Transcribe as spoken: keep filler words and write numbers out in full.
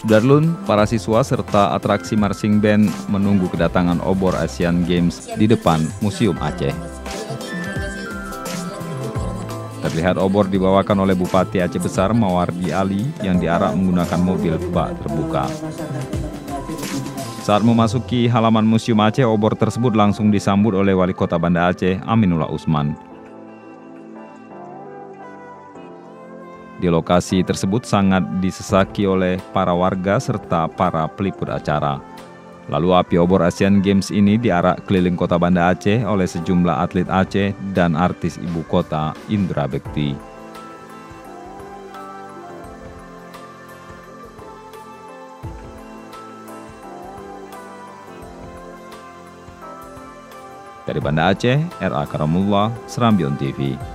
Sudarlun, para siswa serta atraksi marching band menunggu kedatangan obor Asian Games di depan Museum Aceh. Terlihat obor dibawakan oleh Bupati Aceh Besar Mawardi Ali yang diarak menggunakan mobil bak terbuka. Saat memasuki halaman Museum Aceh, obor tersebut langsung disambut oleh Wali Kota Banda Aceh Aminullah Usman. Di lokasi tersebut sangat disesaki oleh para warga serta para peliput acara. Lalu api obor Asian Games ini diarak keliling kota Banda Aceh oleh sejumlah atlet Aceh dan artis ibu kota Indra Bekti. Dari Banda Aceh, R A Karamullah, Serambion T V.